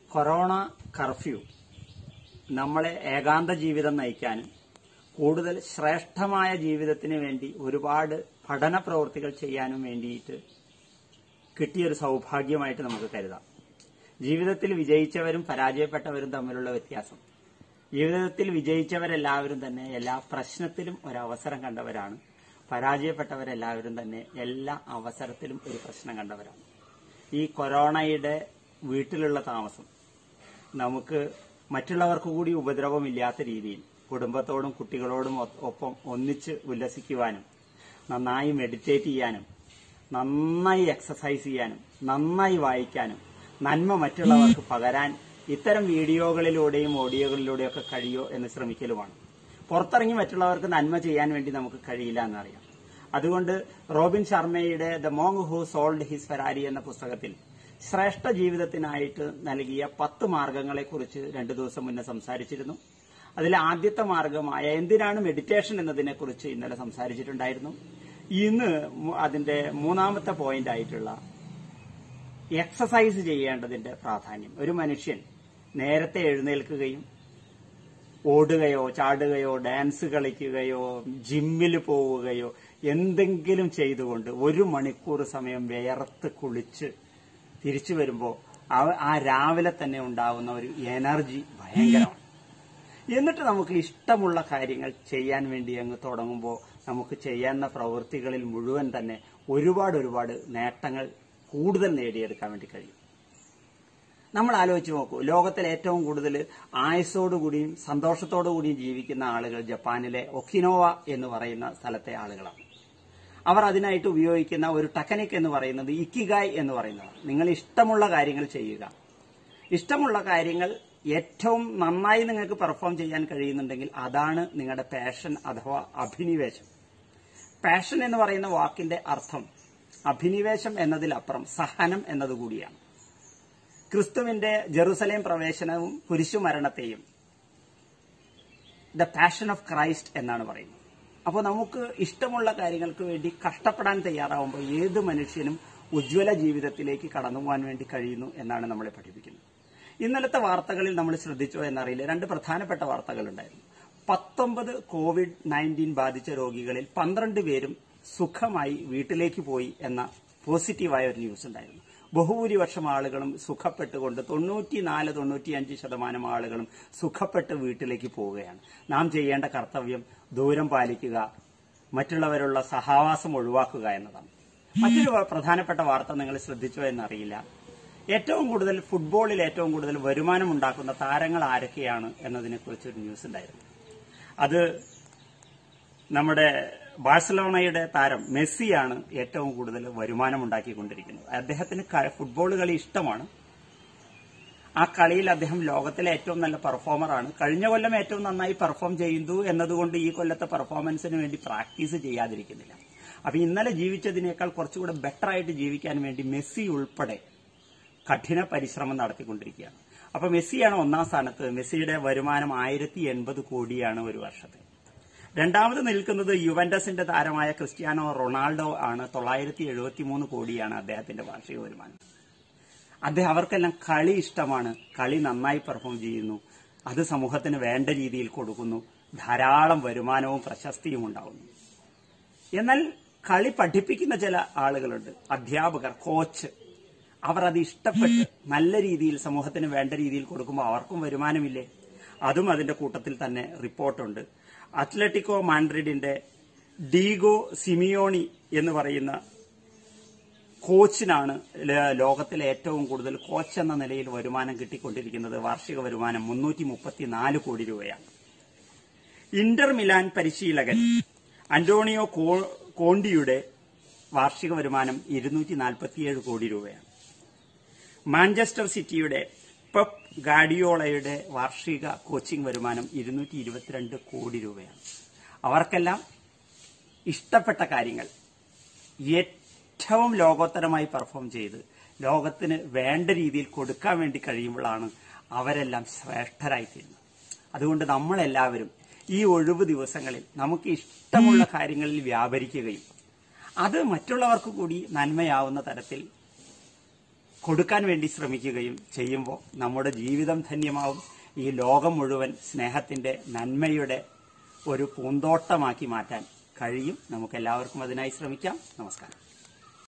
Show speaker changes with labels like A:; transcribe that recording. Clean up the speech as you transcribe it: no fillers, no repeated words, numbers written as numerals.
A: Corona curfew നമ്മളെ ഏകാന്ത ജീവിതം നയിക്കാനും കൂടുതൽ ശ്രേഷ്ഠമായ ജീവിതത്തിന് വേണ്ടി ഒരുപാട് പഠന പ്രവൃത്തികൾ ചെയ്യാനും വേണ്ടിയിട്ട് കിട്ടിയൊരു സൗഭാഗ്യമായിട്ട് നമുക്ക് കരുതാം. ജീവിതത്തിൽ വിജയിച്ചവരും പരാജയപ്പെട്ടവരും തമ്മിലുള്ള വ്യത്യാസം. ജീവിതത്തിൽ വിജയിച്ചവരെല്ലാവരും തന്നെ എല്ലാ പ്രശ്നത്തിലും ഒരവസരം കണ്ടവരാണ്. പരാജയപ്പെട്ടവരെല്ലാവരും തന്നെ എല്ലാ അവസരത്തിലും ഒരു പ്രശ്നം കണ്ടവരാണ്. ഈ കൊറോണയുടെ വീട്ടിലുള്ള താമസം നമുക്ക് മറ്റുള്ളവർക്ക് കൂടി ഉപദ്രവമില്ലാത്ത രീതിയിൽ കുടുംബത്തോടും കുട്ടികളോടും ഒപ്പം ഒന്നിച്ച് ഉല്ലസിക്കുവാനും നന്നായി മെഡിറ്റേറ്റ് ചെയ്യാനും നന്നായി എക്സസൈസ് ചെയ്യാനും നന്നായി വായിക്കാനും നന്മ മറ്റുള്ളവർക്ക് പകരാൻ ഇത്തരം വീഡിയോകളിലൂടെയും ഓഡിയോകളിലൂടെയും ഒക്കെ കഴിയോ എന്ന് ശ്രമിക്കലുമാണ്. പുറത്തിറങ്ങി മറ്റുള്ളവർക്ക് നന്മ ചെയ്യാൻ വേണ്ടി നമുക്ക് കഴിയില്ല എന്നറിയാം. അതുകൊണ്ട് റോബിൻ ശർമ്മയുടെ the monk who sold his Ferrari എന്ന പുസ്തകത്തിൽ ശ്രേഷ്ഠ ജീവിതത്തിനായിട്ട് നൽകിയ 10 മാർഗങ്ങളെക്കുറിച്ച് 2 ദിവസം മുന്നേ സംസാരിച്ചിരുന്നു. അതിലെ ആദ്യത്തെ മാർഗമായ എന്തിനാണ് മെഡിറ്റേഷൻ എന്നതിനെക്കുറിച്ച് ഇന്നലെ സംസാരിച്ചിട്ടുണ്ടായിരുന്നു. ഇന്ന് അതിന്റെ 3ാമത്തെ പോയിന്റ് ആയിട്ടുള്ള എക്സസൈസ് ചെയ്യേണ്ടതിന്റെ പ്രാധാന്യം. ഒരു മനുഷ്യൻ നേരത്തെ എഴുന്നേൽക്കുകയും ഓടുകയോ ചാടുകയോ ഡാൻസ് കളിക്കുകയോ ജിമ്മിൽ പോവുകയോ എന്തെങ്കിലും ചെയ്തുകൊണ്ട് 1 മണിക്കൂർ സമയം വിയർത്ത് കുളിച്ച് തിരിച്ചു വരുമ്പോൾ ആ രാവിലെ തന്നെ ഉണ്ടാവുന്ന ഒരു എനർജി ഭയങ്കരമാണ്. എന്നിട്ട് നമുക്ക് ഇഷ്ടമുള്ള കാര്യങ്ങൾ ചെയ്യാൻ വേണ്ടി അങ്ങ് തുടങ്ങുമ്പോൾ നമുക്ക് ചെയ്യാവുന്ന പ്രവൃത്തികളിൽ മുഴുവൻ തന്നെ ഒരുപാട് നേട്ടങ്ങൾ കൂടുതൽ നേടിയെടുക്കാൻ വേണ്ടി കഴിയും. നമ്മൾ ആലോചിച്ച് നോക്കൂ, ലോകത്തിൽ ഏറ്റവും കൂടുതൽ ആയുസ്സോടുകൂടിയും സന്തോഷത്തോടുകൂടിയും ജീവിക്കുന്ന ആളുകൾ ജപ്പാനിലെ ഒക്കിനോവ എന്ന് പറയുന്ന സ്ഥലത്തെ ആളുകളാണ്. അവർ അതിനായിട്ട് ഉപയോഗിക്കുന്ന ഒരു ടെക്നിക് എന്ന് പറയുന്നത് ഇക്കിഗായ് എന്ന് പറയുന്നതാണ്. നിങ്ങൾ ഇഷ്ടമുള്ള കാര്യങ്ങൾ ചെയ്യുക. ഇഷ്ടമുള്ള കാര്യങ്ങൾ ഏറ്റവും നന്നായി നിങ്ങൾക്ക് പെർഫോം ചെയ്യാൻ കഴിയുന്നുണ്ടെങ്കിൽ അതാണ് നിങ്ങളുടെ പാഷൻ അഥവാ അഭിനിവേശം. പാഷൻ എന്ന് പറയുന്ന വാക്കിന്റെ അർത്ഥം അഭിനിവേശം എന്നതിലപ്പുറം സഹനം എന്നതുകൂടിയാണ്. ക്രിസ്തുവിന്റെ ജെറുസലേം പ്രവേശനവും കുരിശുമരണത്തെയും ദ പാഷൻ ഓഫ് ക്രൈസ്റ്റ് എന്നാണ് പറയുന്നത്. അപ്പോൾ നമുക്ക് ഇഷ്ടമുള്ള കാര്യങ്ങൾക്ക് വേണ്ടി കഷ്ടപ്പെടാൻ തയ്യാറാവുമ്പോൾ ഏത് മനുഷ്യനും ഉജ്ജ്വല ജീവിതത്തിലേക്ക് കടന്നു പോകാൻ വേണ്ടി കഴിയുന്നു എന്നാണ് നമ്മളെ പഠിപ്പിക്കുന്നത്. ഇന്നലത്തെ വാർത്തകളിൽ നമ്മൾ ശ്രദ്ധിച്ചോ എന്നറിയില്ല, 2 പ്രധാനപ്പെട്ട വാർത്തകളുണ്ടായിരുന്നു. 19 COVID-19 ബാധിച്ച രോഗികളിൽ 12 പേരും സുഖമായി വീട്ടിലേക്ക് പോയി എന്ന പോസിറ്റീവായ ഒരു ന്യൂസ് ഉണ്ടായിരുന്നു. ബഹുഭൂരിപക്ഷം ആളുകളും സുഖപ്പെട്ടുകൊണ്ട് 94-95% ആളുകളും സുഖപ്പെട്ട് വീട്ടിലേക്ക് പോവുകയാണ്. നാം ചെയ്യേണ്ട കർത്തവ്യം ദൂരം പാലിക്കുക, മറ്റുള്ളവരുള്ള സഹവാസം ഒഴിവാക്കുക എന്നതാണ്. മറ്റൊരു പ്രധാനപ്പെട്ട വാർത്ത നിങ്ങൾ ശ്രദ്ധിച്ചോ എന്നറിയില്ല. ഫുട്ബോളിൽ ഏറ്റവും കൂടുതൽ വരുമാനം ഉണ്ടാക്കുന്ന താരങ്ങൾ ആരൊക്കെയാണ് എന്നതിനെക്കുറിച്ച് ഒരു ന്യൂസ് ഉണ്ടായിരുന്നു. അത് നമ്മുടെ ബാഴ്സലോണയുടെ താരം മെസ്സിയാണ് ഏറ്റവും കൂടുതൽ വരുമാനം ഉണ്ടാക്കിക്കൊണ്ടിരിക്കുന്നത്. അദ്ദേഹത്തിന് ഫുട്ബോൾ കളി ഇഷ്ടമാണ്. ആ കളിയിൽ അദ്ദേഹം ലോകത്തിലെ ഏറ്റവും നല്ല പെർഫോമറാണ്. കഴിഞ്ഞ കൊല്ലം ഏറ്റവും നന്നായി പെർഫോം ചെയ്യുന്നു എന്നതുകൊണ്ട് ഈ കൊല്ലത്തെ പെർഫോമൻസിന് വേണ്ടി പ്രാക്ടീസ് ചെയ്യാതിരിക്കുന്നില്ല. അപ്പൊ ഇന്നലെ ജീവിച്ചതിനേക്കാൾ കുറച്ചുകൂടെ ബെറ്റർ ആയിട്ട് ജീവിക്കാൻ വേണ്ടി മെസ്സി ഉൾപ്പെടെ കഠിന പരിശ്രമം നടത്തിക്കൊണ്ടിരിക്കുകയാണ്. അപ്പൊ മെസ്സിയാണ് 1ാം സ്ഥാനത്ത്. മെസ്സിയുടെ വരുമാനം 1080 കോടിയാണ് ഒരു വർഷത്തെ. രണ്ടാമത് നിൽക്കുന്നത് യുവന്റസിന്റെ താരമായ ക്രിസ്ത്യാനോ റൊണാൾഡോ ആണ്. 973 കോടിയാണ് അദ്ദേഹത്തിന്റെ വാർഷിക വരുമാനം. അവർക്കെല്ലാം കളി ഇഷ്ടമാണ്. കളി നന്നായി പെർഫോം ചെയ്യുന്നു. അത് സമൂഹത്തിന് വേണ്ട രീതിയിൽ കൊടുക്കുന്നു. ധാരാളം വരുമാനവും പ്രശസ്തിയും ഉണ്ടാവുന്നു. എന്നാൽ കളി പഠിപ്പിക്കുന്ന ചില ആളുകളുണ്ട്, അധ്യാപകർ, കോച്ച്. അവർ അത് ഇഷ്ടപ്പെട്ട് നല്ല രീതിയിൽ സമൂഹത്തിന് വേണ്ട രീതിയിൽ കൊടുക്കുമ്പോൾ അവർക്കും വരുമാനമില്ലേ? അതും അതിന്റെ കൂട്ടത്തിൽ തന്നെ റിപ്പോർട്ടുണ്ട്. അത്ലറ്റിക്കോ മാഡ്രിഡിന്റെ ഡീഗോ സിമിയോണി എന്ന് പറയുന്ന കോച്ചിനാണ് ലോകത്തിലെ ഏറ്റവും കൂടുതൽ കോച്ച് എന്ന നിലയിൽ വരുമാനം കിട്ടിക്കൊണ്ടിരിക്കുന്നത്. വാർഷിക വരുമാനം 334 കോടി രൂപയാണ്. ഇന്റർ മിലാൻ പരിശീലകൻ അന്റോണിയോ കോണ്ടിയുടെ വാർഷിക വരുമാനം 247 കോടി രൂപയാണ്. മാഞ്ചസ്റ്റർ സിറ്റിയുടെ പെപ് ഗാർഡിയോളയുടെ വാർഷിക കോച്ചിംഗ് വരുമാനം 222 കോടി രൂപയാണ്. അവർക്കെല്ലാം ഇഷ്ടപ്പെട്ട കാര്യങ്ങൾ ഏറ്റവും ലോകോത്തരമായി പെർഫോം ചെയ്ത് ലോകത്തിന് വേണ്ട രീതിയിൽ കൊടുക്കാൻ വേണ്ടി കഴിയുമ്പോഴാണ് അവരെല്ലാം ശ്രേഷ്ഠരായിത്തീരുന്നത്. അതുകൊണ്ട് നമ്മളെല്ലാവരും ഈ ഒഴിവ് ദിവസങ്ങളിൽ നമുക്ക് ഇഷ്ടമുള്ള കാര്യങ്ങളിൽ വ്യാപരിക്കുകയും അത് മറ്റുള്ളവർക്ക് കൂടി നന്മയാവുന്ന തരത്തിൽ കൊടുക്കാൻ വേണ്ടി ശ്രമിക്കുകയും ചെയ്യുമ്പോൾ നമ്മുടെ ജീവിതം ധന്യമാവും. ഈ ലോകം മുഴുവൻ സ്നേഹത്തിന്റെ നന്മയുടെ ഒരു പൂന്തോട്ടമാക്കി മാറ്റാൻ കഴിയും. നമുക്കെല്ലാവർക്കും അതിനായി ശ്രമിക്കാം. നമസ്കാരം.